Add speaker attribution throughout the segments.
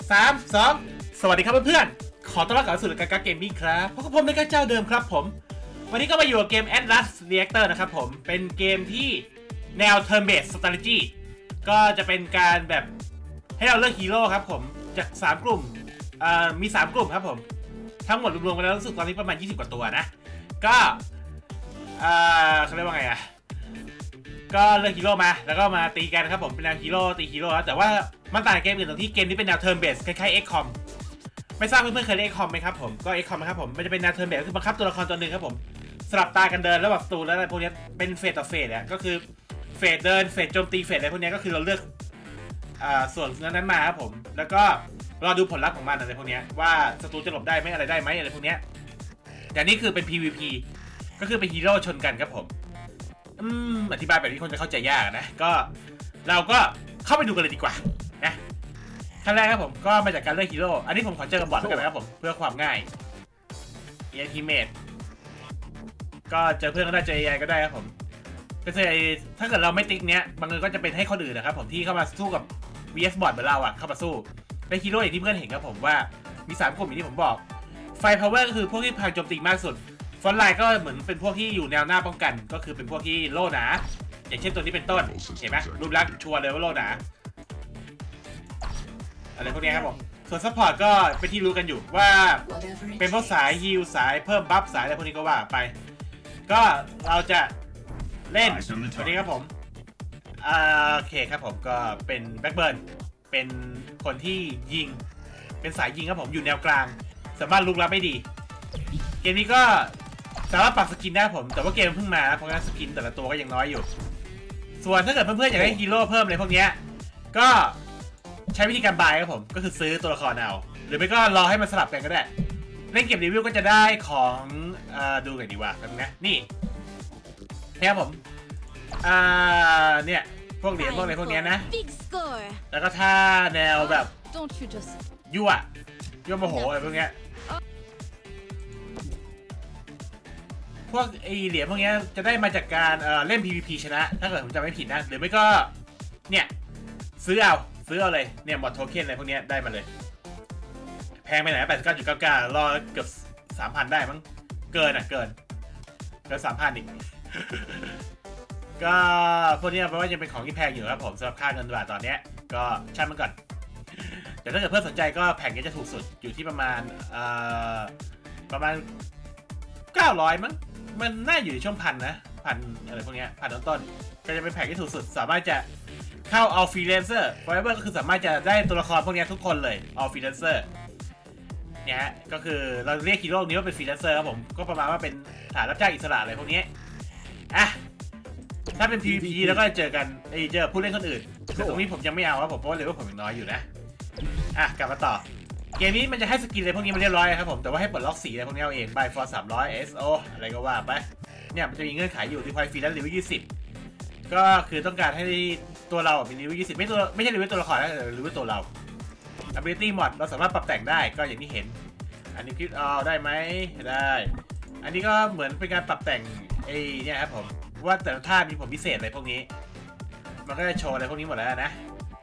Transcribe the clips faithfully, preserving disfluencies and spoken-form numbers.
Speaker 1: สาม สอง สวัสดีครับเพื่อนๆขอต้อนรับเข้าสู่รายการเกมมิ่งครับพบกับผมในการเจ้าเดิมครับผมวันนี้ก็มาอยู่กับเกม Atlas Reactor นะครับผมเป็นเกมที่แนว Turn Based Strategy ก็จะเป็นการแบบให้เราเลือกฮีโร่ครับผมจากสามกลุ่มมีสามกลุ่มครับผมทั้งหมดรวมๆกันแล้วรู้สึกตอนนี้ประมาณยี่สิบกว่าตัวนะก็เขาเรียกว่าไงอะก็เลือกฮีโร่มาแล้วก็มาตีกันครับผมเป็นแนวฮีโร่ตีฮีโร่แล้วแต่ว่ามันต่างเกมอื่นตรงที่เกมนี้เป็นแนว Turn Based คล้ายๆ เอ็กซ์ คอม ไม่ทราบเพื่อนๆเคยเล่น เอ็กซ์ คอม ไหมครับผมก็ เอ็กซ์ คอม นะครับผมมันจะเป็นแนว Turn Based คือบังคับตัวละครตัวหนึ่งครับผมสลับตากันเดินแล้วแบบตูแล้วอะไรพวกนี้เป็นเฟสต่อเฟสอ่ะก็คือเฟสเดินเฟสโจมตีเฟสอะไรพวกนี้ก็คือเราเลือกอ่าส่วนนั้นมาครับผมแล้วก็รอดูผลลัพธ์ของมันอะไรพวกนี้ว่าศัตรูจะหลบได้ไหมอะไรได้ไหมอะไรพวกนี้แต่นี่คือเป็น พี วี พี ก็คือเป็นฮีโร่ชนกันครับผมอืมอธิบายแบบนี้คนจะเข้าใจยากนะก็เราก็เข้าไปดูกันเลยดีกว่านะขั้นแรกครับผมก็มาจากการเลือกฮีโร่อันนี้ผมขอเจอกับบอทกันนะครับผมเพื่อความง่ายเอทีเมทก็เจอเพื่อนก็ได้เจอ เอ ไอ ก็ได้ครับผมก็คือถ้าเกิดเราไม่ติ๊กเนี้ยบางทีก็จะเป็นให้คนอื่นนะครับผมที่เข้ามาสู้กับ วี เอส บอทเหมือนเราอ่ะเข้ามาสู้เป็นฮีโร่อย่างที่เพื่อนเห็นครับผมว่ามีสามกลุ่มอย่างที่ผมบอกไฟพาวเวอร์ก็คือพวกที่พลังโจมตีมากสุดฟอนไลน์ก็เหมือนเป็นพวกที่อยู่แนวหน้าป้องกันก็คือเป็นพวกที่โล่หนาอย่างเช่นตัวนี้เป็นต้นเห็นไหมรูปลักษณ์ชัวร์เลยว่าโล่หนาอะไรพวกนี้ครับผมส่วนซัพพอร์ตก็เป็นที่รู้กันอยู่ว่าเป็นพวกสายฮิลสายเพิ่มบัฟสายอะไรพวกนี้ก็ว่าไปก็เราจะเล่นตัวนี้ครับผมโอเคครับผมก็เป็นแบ็คเบิร์นเป็นคนที่ยิงเป็นสายยิงครับผมอยู่แนวกลางสามารถลุกลับไม่ดีเกมนี้ก็สามารถปรับสกินได้ผมแต่ว่าเกมเพิ่งมาเพราะงั้นสกินแต่ละตัวก็ยังน้อยอยู่ส่วนถ้าเกิดเพื่อนๆอยากได้ฮีโร่เพิ่มอะไรพวกนี้ก็ใช้วิธีการบายครับผมก็คือซื้อตัวละครเอาหรือไม่ก็รอให้มันสลับกันก็ได้เล่นเกมรีวิวก็จะได้ของดูกันดีกว่ากันนะนี่นะครับผมเนี่ยพวกเหรียญพวกอะไรพวกนี้นะแล้วก็ท่าแนวแบบยั่วยั่วโมโหอะไรพวกนี้พวกไอเหรียญพวกนี้จะได้มาจากการเล่น พี วี พี ชนะถ้าเกิดผมจำไม่ผิดนะหรือไม่ก็เนี่ยซื้อเอาซื้อเอาเลยเนี่ยหมดโทเค็นอะไรพวกนี้ได้มาเลยแพงไปไหนแปดสิบเก้าจุดเก้าเก้ารอเกือบสามพันได้มั้งเกินอ่ะเกินเกินสามพันอีกก็พวกนี้แปลว่ายังเป็นของที่แพงอยู่ครับผมสำหรับค่าเงินบาทตอนนี้ก็ช่างมันก่อนแต่ถ้าเกิดเพื่อนสนใจก็แผงนี้จะถูกสุดอยู่ที่ประมาณเอ่อประมาณเก้าร้อยมั้งมันน่าอยู่ในช่วงพันนะพันอะไรพวกนี้พันต้นๆก็จะเป็นแผงที่ถูกสุดสามารถจะเข้า All Freelancer Forever ก็คือสามารถจะได้ตัวละครพวกนี้ทุกคนเลย All Freelancer เนี่ยฮะก็คือเราเรียกฮีโร่นี้ว่าเป็น Freelancer ครับผมก็ประมาณว่าเป็นฐานรับจ้างอิสระอะไรพวกนี้อ่ะถ้าเป็น พี วี พี แล้วก็เจอกันไอเจอผู้เล่นคนอื่นแต่ตรงนี้ผมยังไม่เอาครับผมเพราะว่าเลเวลผมยังน้อยอยู่นะอ่ะกลับมาต่อเกมนี้มันจะให้สกินอะไรพวกนี้มันเรียบร้อยครับผมแต่ว่าให้ปลดล็อกสีอะไรพวกนี้เอาเอง by for สามร้อย เอส โอ อะไรก็ว่าไปเนี่ยมันจะมีเงื่อนไขอยู่ที่พอยฟรีแล้วเลเวลยี่สิบก็คือต้องการให้ตัวเราเป็นเลเวลยี่สิบไม่ตัวไม่ใช่เลเวลตัวละครนะเลเวลตัวเรา ability mod เราสามารถปรับแต่งได้ก็อย่างที่เห็นอันนี้คิดเอาได้ไหมได้อันนี้ก็เหมือนเป็นการปรับแต่งไอ้เนี่ยครับผมว่าแต่ละท่ามีผลพิเศษอะไรพวกนี้มันก็จะโชว์อะไรพวกนี้หมดแล้วนะ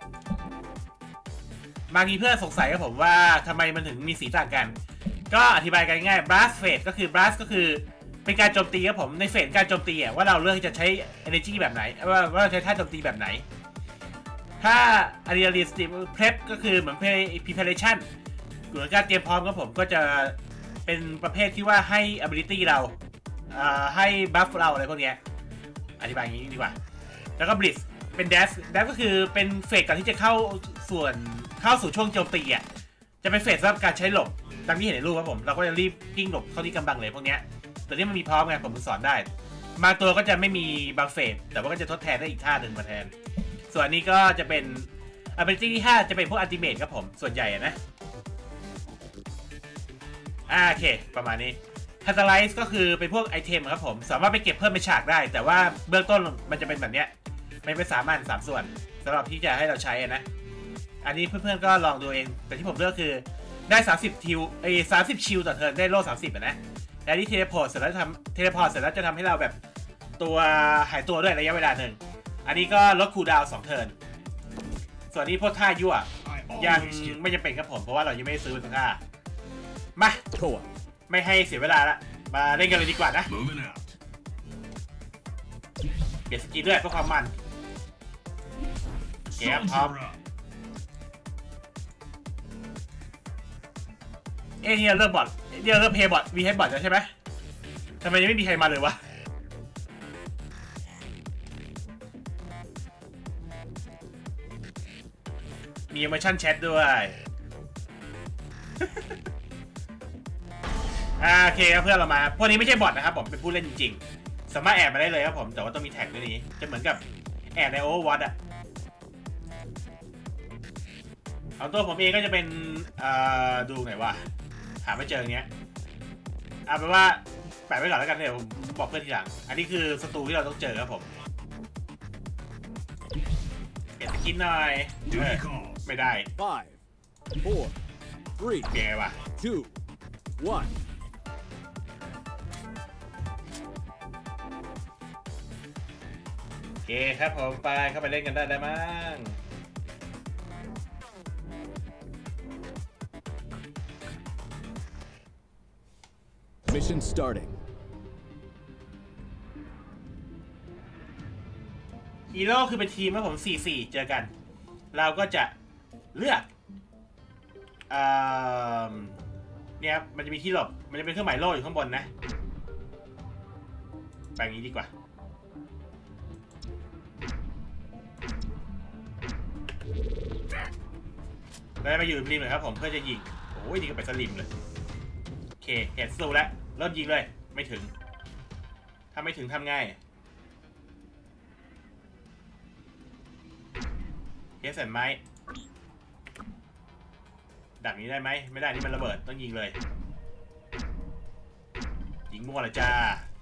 Speaker 1: บางทีเพื่อนสงสัยครับผมว่าทำไมมันถึงมีสีต่างกันก็อธิบายกันง่าย blast phase ก็คือ blast ก็คือเป็นการโจมตีครับผมในเฟสการโจมตีอ่ะว่าเราเลือกจะใช้ energy แบบไหนว่าว่าเราใช้ท่าโจมตีแบบไหนถ้า realistic prep ก็คือเหมือน preparation หรือการเตรียมพร้อมครับผมก็จะเป็นประเภทที่ว่าให้ ability เราให้ buff เราอะไรพวกนี้อธิบายอย่างนี้ดีกว่าแล้วก็ blitz เป็น dash dash ก็คือเป็นเฟสก่อนที่จะเข้าส่วนเข้าสู่ช่วงโจมตีอ่ะจะเป็นเฟสสำหรับการใช้หลบดังที่เห็นในรูปครับผมเราก็จะรีบกิ้งหลบเข้าที่กำบังเลยพวกนี้แต่นี่มันมีพร้อมไงผมสอนได้บางตัวก็จะไม่มีบางเฟสแต่ว่าก็จะทดแทนได้อีกท่าหนึ่งมาแทนส่วนนี้ก็จะเป็น ability ที่ห้าจะเป็นพวก ultimate ครับผมส่วนใหญ่นะอ่าโอเคประมาณนี้ Catalyze ก็คือเป็นพวกไอเทมครับผมสามารถไปเก็บเพิ่มเป็นฉากได้แต่ว่าเบื้องต้นมันจะเป็นแบบเนี้ยไม่เป็นสามอันสามส่วนสำหรับที่จะให้เราใช้นะอันนี้เพื่อนๆก็ลองดูเองแต่ที่ผมเลือกคือได้สามสิบทิวไอ้สามสิบชิลต่อเทิร์นได้โล่สามสิบอ่ะนะแล้วที่เทเลพอร์ตเสร็จแล้วทำเทเลพอร์ตเสร็จแล้วจะทำให้เราแบบตัวหายตัวด้วยระยะเวลาหนึ่งอันนี้ก็ลดคูลดาวน์สองเทิร์นส่วนนี้พวกท่ายั่วยังไม่จำเป็นครับผมเพราะว่าเรายังไม่ได้ซื้อสักค่ามาไม่ให้เสียเวลาละมาเล่นกันเลยดีกว่านะเปลี่ยนสกินด้วยเพื่อความมันเกมพร้อมเอ้เนี่ยเริ่มบอทเนี่ยเริ่มเพย์บอทวีให้บอทแล้วใช่ไหมทำไมยังไม่มีใครมาเลยวะมี emotion chat ด้วยโอเคครับเพื่อนเรามาพวกนี้ไม่ใช่บอทนะครับผมเป็นผู้เล่นจริงๆสามารถแอบมาได้เลยครับผมแต่ว่าต้องมีแท็กด้วยนี้จะเหมือนกับแอบใน Overwatch อะเอาตัวผมเองก็จะเป็นดูหน่อยว่าหาไม่เจออย่างเงี้ยเอาเป็นว่าแปะไว้ก่อนแล้วกันเดี๋ยวผมบอกเพื่อนทีหลังอันนี้คือศัตรูที่เราต้องเจอครับผมเปลี่ยนสกินหน่อยไม่ได้
Speaker 2: five four three
Speaker 1: เปลี่ยนไงวะ
Speaker 2: two one
Speaker 1: โอเคครับผมไปเข้าไปเล่นกันได้ได้มั้ง
Speaker 2: Mission starting
Speaker 1: ฮีโร่คือเป็นทีมครับผม สี่สี่ เจอกันเราก็จะเลือกเนี่ยครับมันจะมีที่หลบมันจะเป็นเครื่องหมายโล่อยู่ข้างบนนะไปอย่างนี้ดีกว่าแล้วมาอยู่ริมเลยครับผมเพื่อจะยิงโอ้ยนี่ก็ไปสลิมเลยโอเคเห็นสู้แล้วเริ่มยิงเลยไม่ถึงถ้าไม่ถึงทำง่ายเฮสเซนไม้ดักนี้ได้ไหมไม่ได้นี่มันระเบิดต้องยิงเลยยิงมั่วเลยจ้า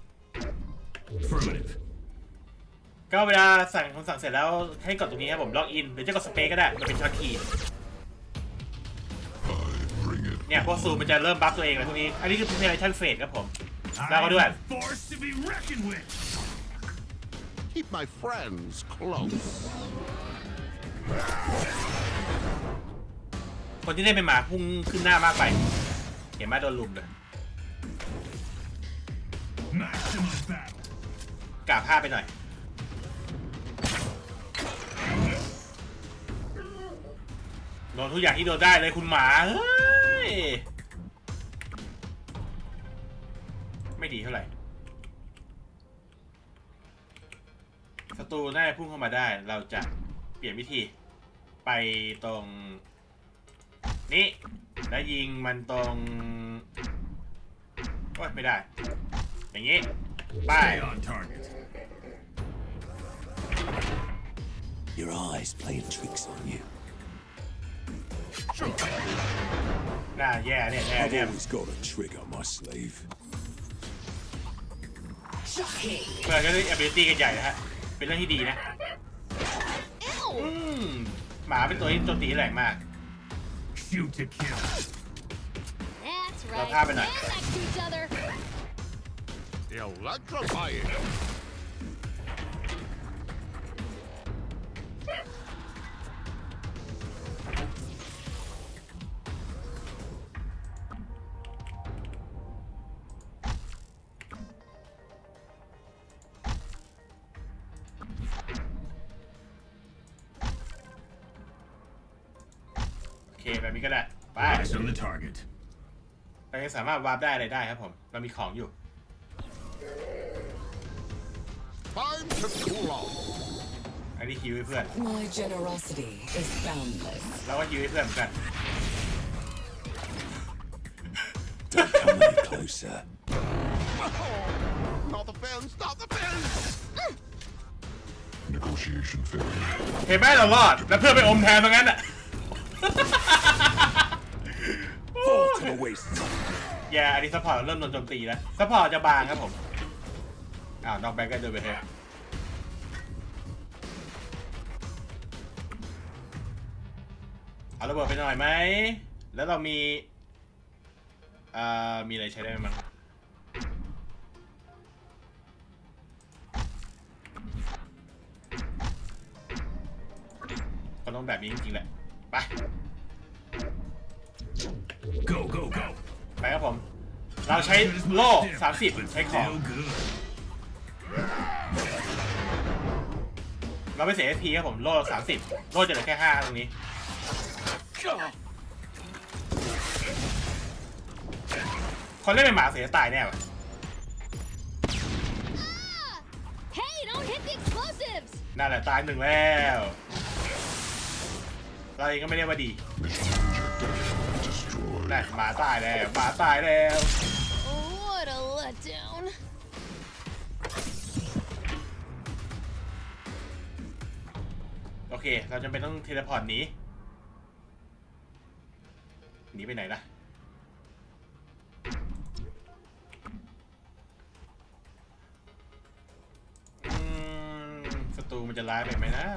Speaker 1: ก็เวลาสั่งคำสั่งเสร็จแล้วให้กดตรงนี้ครับผมล็อกอินหรือจะกดสเปซก็ได้มันเป็นช็อตคีย์เนี่ยพวกซูมมันจะเริ่มบัฟตัวเองเลยพวกนี้อันนี้คือ preparation phase ครับผมแล้วก็ด้วย
Speaker 3: Keep my friends close
Speaker 1: คนที่เล่นเป็นหมาพุ่งขึ้นหน้ามากไปเห็นไหมโดนลุมเลยกาผ้าไปหน่อยโดนทุกอย่างที่โดนได้เลยคุณหมาเฮ้ยไม่ดีเท่าไหร่ศัตรูน่าจะพุ่งเข้ามาได้เราจะเปลี่ยนวิธีไปตรงนี้แล้วยิงมันตรงโอ๊ยไม่ได้อย่างนี้ไป
Speaker 2: Your eyes playing tricks on you
Speaker 1: น่าแย่เนี่ยแย่
Speaker 2: I've
Speaker 1: เนี่ย
Speaker 2: always got a trick up my sleeve
Speaker 1: เพื่อนก็ได้ ability กันใหญ่นะฮะเป็นเรื่องที่ดีนะอืมหมาเป็นตัวที่โจมตีแรงมากเราพาไปหน่อย
Speaker 3: Electrifying
Speaker 1: โอเคแบบนี้ก็ได้ไปเรายังสามารถวาร์ปได้อะไรได้ครับผมเรามีของอยู่
Speaker 3: Time to cool off
Speaker 1: อันนี้ฮิวให้เพื่อน
Speaker 4: My generosity is boundless
Speaker 1: เราก็ฮิวให้เพื่อนเหมือนกัน
Speaker 2: Don't come any closer
Speaker 3: Not the fence not the fence
Speaker 5: Negotiation failure
Speaker 1: เห็นไหมเรารอดแล้วเพื่อนไปอมแทนตรงนั้นอ่ะ
Speaker 2: Fall to the waist
Speaker 1: แย่อันนี้ซัพพอร์ตเริ่มโดนโจมตีแล้วซัพพอร์ตจะบางครับผมอ้าวนอกแบงก์ก็เดินไปเถอะเอาระเบิดไปหน่อยไหมแล้วเรามีอ่ามีอะไรใช้ได้ไหมมั้งก็ต้องแบบนี้จริงๆแหละไปเราใช้โล่สามสิบใช้ของเราไม่เสีย เอส พี ครับผมโล่สามสิบโล่จะเหลือแค่ห้าตรงนี้คนเล่นเป็นหมาเสียตายแน่วะนั่นแหละตายหนึ่งแล้วเราเองก็ไม่ได้ว่าดีนั่นหมาตายแล้วหมาตายแล้วโอเคเราจำเป็นต้องเทเลพอร์ตหนีหนีไปไหนล่ะศัตรูมันจะร้ายไปไหมนะ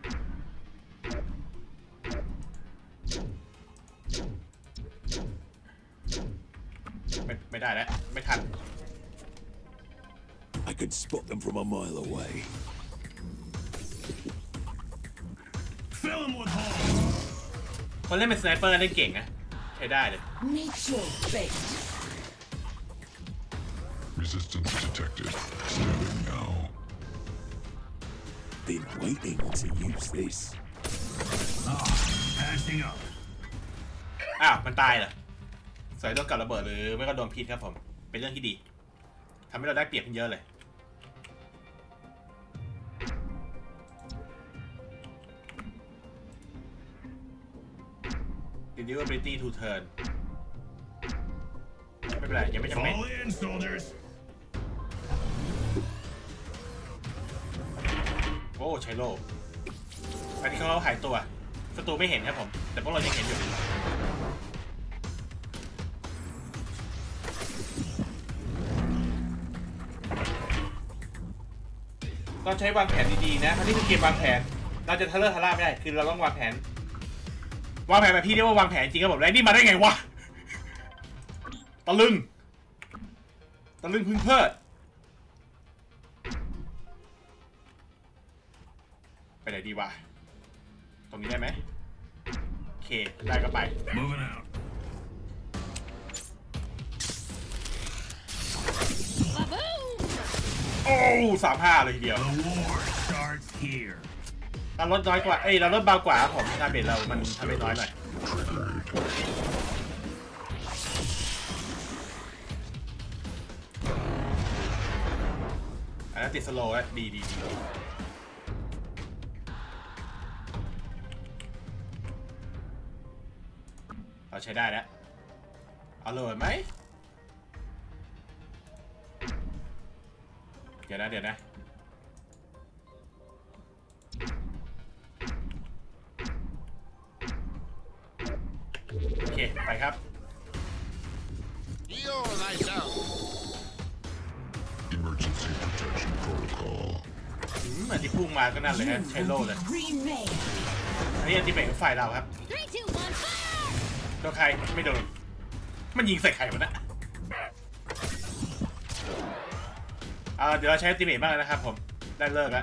Speaker 1: ไม่ไม่ได้แล้วไม่ทัน
Speaker 2: I could spot them from a mile away.
Speaker 5: Fill him with holes.
Speaker 1: คนเล่นเป็นสไนเปอร์เล่นเก่งนะใช้ได้เลย
Speaker 4: Nature fate.
Speaker 6: Resistance detected. Standing now.
Speaker 2: Been waiting to use this.
Speaker 5: Ah, passing up.
Speaker 1: อ้าวมันตายเหรอสวยโดนกับระเบิดหรือไม่ก็โดนพิษครับผมเป็นเรื่องที่ดีทำให้เราได้เปรียบขึ้นเยอะเลย Reduce ability to turn ไม่เป็นไรยังไม่จำเป็น
Speaker 5: Fall in, soldiers.
Speaker 1: โอ้ใช้โล่อันนี้เขาหายตัวศัตรูไม่เห็นครับผมแต่พวกเรายังเห็นอยู่ต้องใช้วางแผนดีๆนะอันนี้คือเกมวางแผนเราจะทะเลาะทะล่าไม่ได้คือเราต้องวางแผนวางแผนแบบพี่เรียกว่าวางแผนจริงครับผมแล้วนี่มาได้ไงวะตะลึงตะลึงพึงเพลิดไปไหนดีวะตรงนี้ได้ไหมโอเคได้ก็ไป
Speaker 5: Moving out.
Speaker 1: โอ้สามห้าเลยทีเดียว
Speaker 5: The war starts here.
Speaker 1: เราลดน้อยกว่าเอ้ยเราลดเบากว่าครับผมถ้าเบสเรามันทำได้น้อยหน่อยอันนั้นติดสโลว์แล้วดีดีดีเราใช้ได้แล้วเอาเลยไหมเดี๋ยวนะเดี๋ยวนะโอเคไปครับ
Speaker 3: You're thyself.
Speaker 6: Emergency protection protocol.
Speaker 1: อืมอันที่พุ่งมาก็นั่นเลยฮะใช้โล่เลย
Speaker 4: Remain.
Speaker 1: อันนี้อันที่เบรกฝ่ายเราครับโดนใครไม่โดนมันยิงใส่ใครวะนะอ่าเดี๋ยวเราใช้อัลติเมทบ้างนะครับผมได้เลิกแล้ว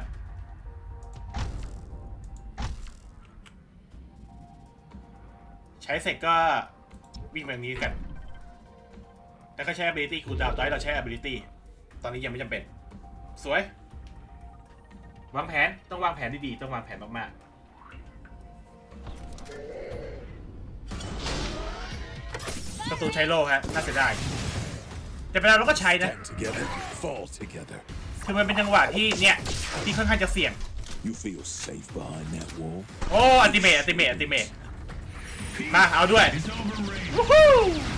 Speaker 1: ใช้เสร็จก็วิ่งแบบนี้กันแล้วก็ใช้ ability cooldown ตอนที่เราใช้ ability ตอนนี้ยังไม่จำเป็นสวยวางแผนต้องวางแผนดีๆต้องวางแผนมากๆประตูใช้โล่ฮะน่าเสียดายแต่เวลาเราก็ใช้นะ
Speaker 2: Stand together, fall together.
Speaker 1: คือมันเป็นจังหวะที่เนี่ยที่ค่อนข้างจะเสี่ยง
Speaker 2: You feel safe behind that wall?
Speaker 1: โอ้อัลติเมทอัลติเมทอัลติเมทมาเอาด้วย
Speaker 5: It's overrated.
Speaker 1: วู้ฮู้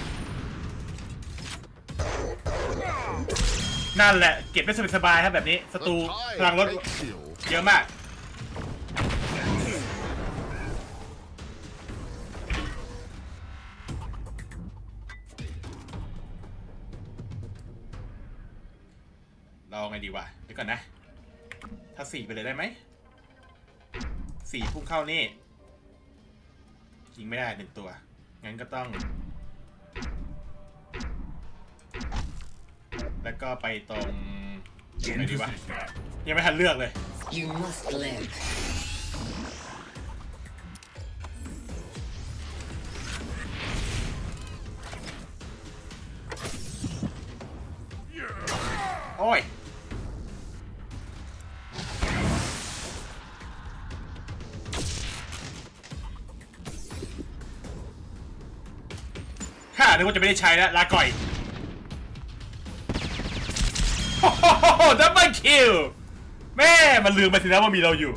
Speaker 1: นั่นแหละเก็บได้สบายๆครับแบบนี้ศัตรู
Speaker 3: The
Speaker 1: พลัง
Speaker 3: tide
Speaker 1: รถ
Speaker 3: takes you.
Speaker 1: เยอะมากเราไงดีวะเดี๋ยวก่อนนะถ้าสี่ไปเลยได้ไหมสี่พุ่งเข้านี่ยิงไม่ได้หนึ่งตัวงั้นก็ต้องแล้วก็ไปตรงไหนดีวะยังไม่ทันเลือกเลย
Speaker 4: You must live.
Speaker 1: โโอ้ยข้านึกว่าจะไม่ได้ใช้แล้วลาก่อยโอ้โหดับเบิลคิวแม่มันลืมไปสินะว่ามีเราอยู่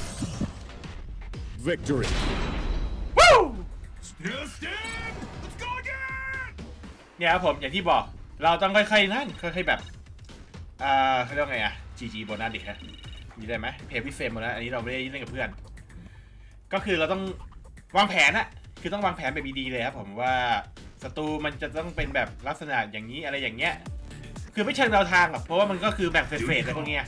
Speaker 2: Victory.
Speaker 1: วู้
Speaker 5: Still stand. Let's go again.
Speaker 1: เนี่ยครับผมอย่างที่บอกเราต้องค่อยๆนั่นค่อยๆแบบอ่าเขาเรียกว่าไงอะ จี จี โบนัสดิครับมีได้ไหมเพย์พิเศษหมดแล้วอันนี้เราไม่ได้เล่นกับเพื่อนก็คือเราต้องวางแผนอะคือต้องวางแผนแบบดีๆเลยครับผมว่าศัตรูมันจะต้องเป็นแบบลักษณะอย่างนี้อะไรอย่างเงี้ยคือไม่เชิงแนวทางหรอกเพราะว่ามันก็คือแบ่งเฟสๆอะไรพวกเนี้ย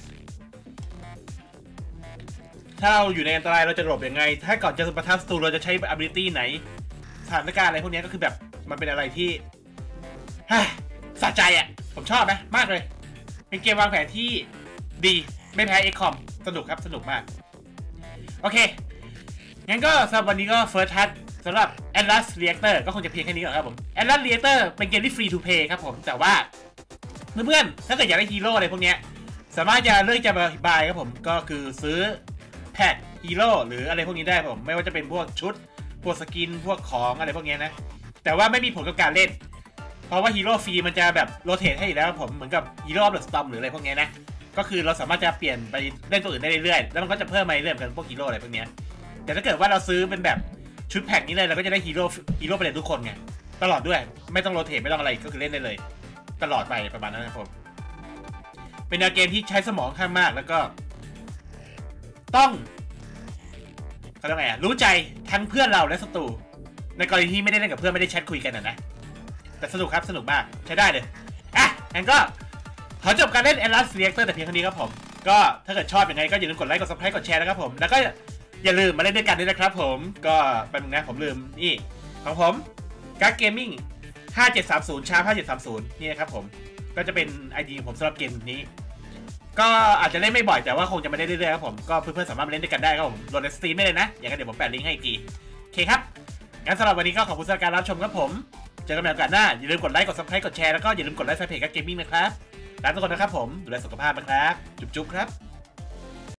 Speaker 1: ถ้าเราอยู่ในอันตรายเราจะหลบยังไงถ้าก่อนจะประทับศัตรูเราจะใช้ ability ไหนสถานการณ์อะไรพวกนี้ก็คือแบบมันเป็นอะไรที่สะใจอ่ะผมชอบนะมากเลยเป็นเกมวางแผนที่ดีไม่แพ้ เอ็กซ์ คอม สนุกครับสนุกมากโอเคงั้นก็สำหรับวันนี้ก็ First Touch สำหรับ Atlas Reactor ก็คงจะเพียงแค่นี้ก่อนครับผม Atlas Reactor เป็นเกมที่ free to play ครับผมแต่ว่าเพื่อนๆถ้าเกิดอยากได้ฮีโร่อะไรพวกนี้สามารถจะเลือกจะมาบายครับผมก็คือซื้อแพ็คฮีโร่หรืออะไรพวกนี้ได้ผมไม่ว่าจะเป็นพวกชุดพวกสกินพวกของอะไรพวกนี้นะแต่ว่าไม่มีผลกับการเล่นเพราะว่าฮีโร่ฟรีมันจะแบบโรเตทให้อยู่แล้วผมเหมือนกับฮีโร่เดอะสตอมหรืออะไรพวกนี้นะก็คือเราสามารถจะเปลี่ยนไปเล่นตัวอื่นได้เรื่อยๆแล้วมันก็จะเพิ่มมาเรื่อยๆกันพวกฮีโร่อะไรพวกนี้แต่ถ้าเกิดว่าเราซื้อเป็นแบบชุดแพ็คนี้เลยเราก็จะได้ฮีโร่ฮีโร่ไปเลยทุกคนไงตลอดด้วยไม่ต้องโรเตทไม่ต้องอะไรก็คือเล่นได้เลยตลอดไปประมาณนั้นนะครับผมเป็นแนวเกมที่ใช้สมองข้างมากแล้วก็ต้องเขาเรียกไงอ่ะรู้ใจทั้งเพื่อนเราและศัตรูในกรณีที่ไม่ได้เล่นกับเพื่อนไม่ได้แชทคุยกันนะนะแต่สนุกครับสนุกมากใช้ได้เลยอ่ะงั้นก็ขอจบการเล่น Atlas Reactor แต่เพียงเท่านี้ครับผมก็ถ้าเกิดชอบยังไงก็อย่าลืมกดไลค์กด Subscribe กดแชร์นะครับผมแล้วก็อย่าลืมมาเล่นด้วยกันด้วยนะครับผมก็เป็นมึงนะผมลืมนี่ของผมการ์ดเกมมิ่งห้าเจ็ดสามศูนย์ชาร์ปห้าเจ็ดสามศูนย์นี่นะครับผมก็จะเป็น ไอ ดี ของผมสำหรับเกมนี้ก็อาจจะเล่นไม่บ่อยแต่ว่าคงจะไม่ได้เรื่อยๆครับผมก็เพื่อนๆสามารถมาเล่นด้วยกันได้ครับผมโหลดในสตรีมได้เลยนะอย่างนั้นเดี๋ยวผมแปะลิงก์ให้อีกทีโอเคครับงั้นสำหรับวันนี้ก็ขอบคุณสำหรับการรับชมครับผมเจอกันใหม่โอกาสหน้าอย่าลืมกดไลค์กด Subscribe กดแชร์แล้วก็อย่าลืมกดไลค์แฟนเพจกับเกมมิ่งนะครับลาทุกคนนะครับผมดูแลสุขภาพนะครับจุ๊บๆครับ